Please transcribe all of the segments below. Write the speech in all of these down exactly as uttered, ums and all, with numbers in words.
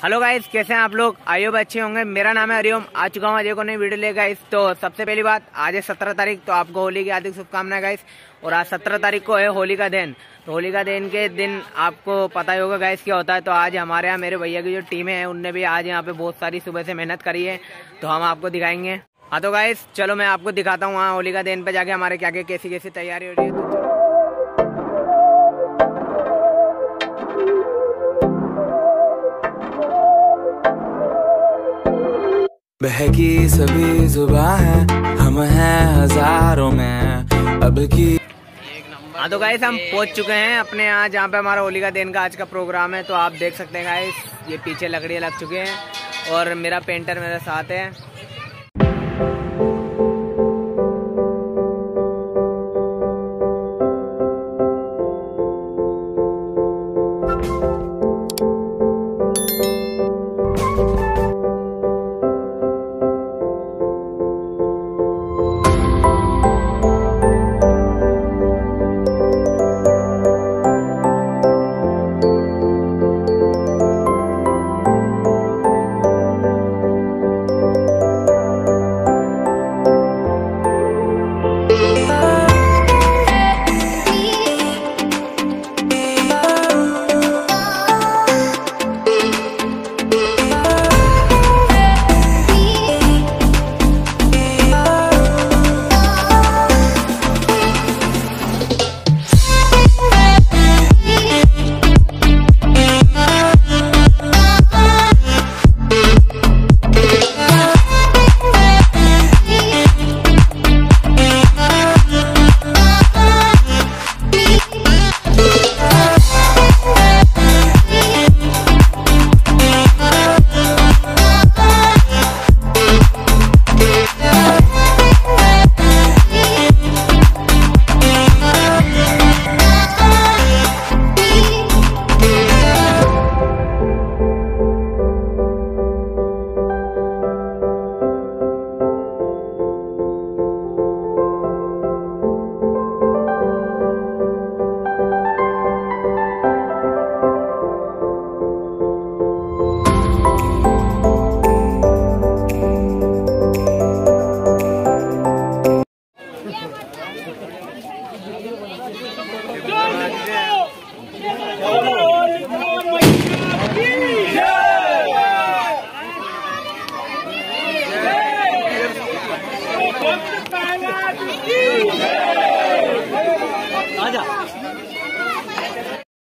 Hello guys, कैसे हैं आप लोग? आई होप अच्छे होंगे। मेरा नाम है हरिओम। आ चुका हूँ अजय को नई वीडियो ले गाइस। तो सबसे पहली बात, आज है सत्रह तारीख, तो आपको होली की हार्दिक शुभकामनाएं गाइस। और आज सत्रह तारीख को है होली का दिन। तो होली का दिन के दिन आपको पता ही होगा गाइस क्या होता है। तो आज हमारे यहाँ मेरे भैया की जो टीम है उनने भी आज यहाँ पे बहुत सारी सुबह से मेहनत करी है, तो हम आपको दिखाएंगे। हाँ तो गाइस चलो मैं आपको दिखाता हूँ वहाँ होली का दिन पे जाके हमारे क्या क्या कैसी कैसी तैयारी हो रही है। बहकी सभी जुबां है, हम हैं हजारों में अब की। हाँ तो गाइस हम पहुंच चुके हैं अपने यहाँ जहाँ पे हमारा होली का दिन का आज का प्रोग्राम है। तो आप देख सकते हैं गाइस, ये पीछे लकड़ियाँ लग चुके हैं और मेरा पेंटर मेरे साथ है।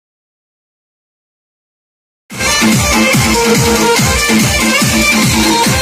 आजा